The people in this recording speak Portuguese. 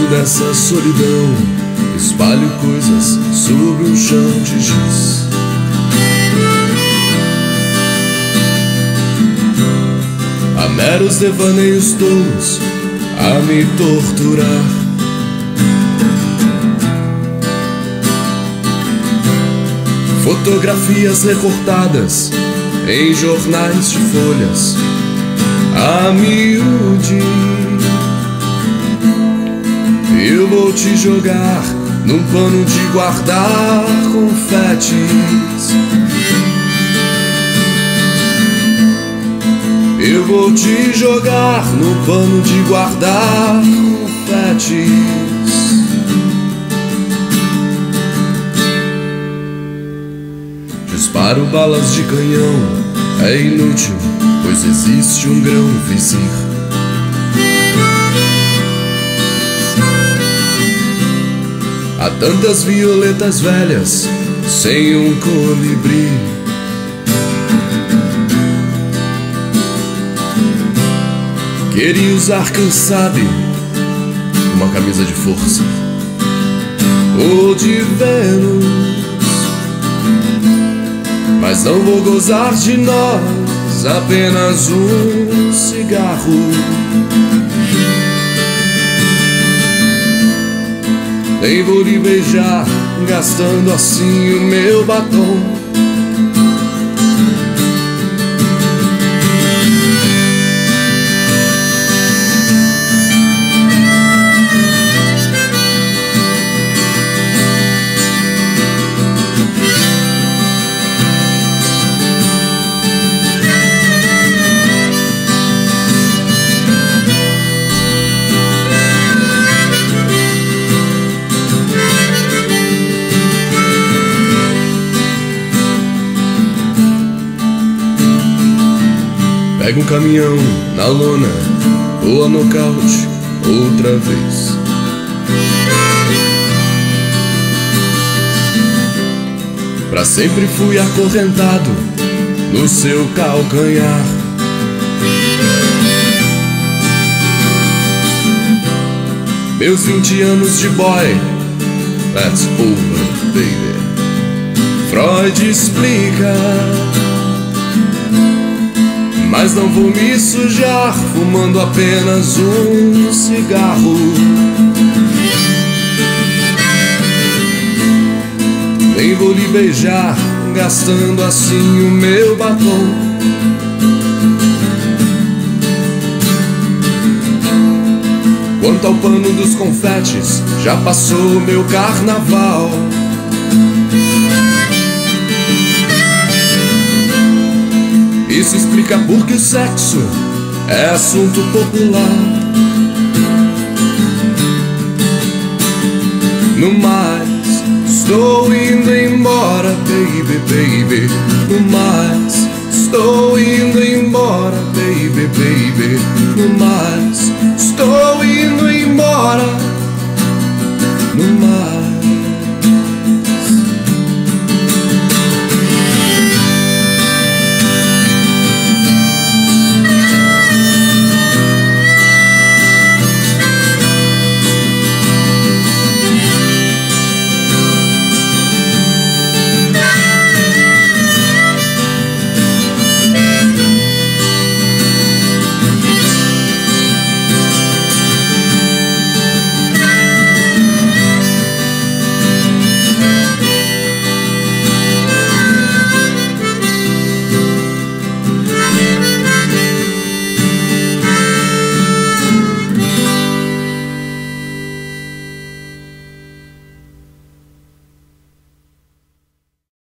dessa solidão, espalho coisas sobre um chão de giz. Há meros devaneios tolos a me torturar. Fotografias recortadas em jornais de folhas a miúde. Eu vou te jogar num pano de guardar confetes. Eu vou te jogar num pano de guardar confetes. Disparo balas de canhão, é inútil, pois existe um grão vizir. Há tantas violetas velhas sem um colibri. Queria usar, quem sabe, uma camisa de força ou de Vênus, mas não vou gozar de nós, apenas um cigarro. Nem vou lhe beijar, gastando assim o meu batom. Pega um caminhão na lona ou a nocaute outra vez. Pra sempre fui acorrentado no seu calcanhar. Meus 20 anos de boy, that's over, baby. Freud explica, mas não vou me sujar fumando apenas um cigarro. Nem vou lhe beijar, gastando assim o meu batom. Quanto ao pano dos confetes, já passou o meu carnaval. Isso explica porque o sexo é assunto popular. No mais, estou indo embora, baby, baby. No mais.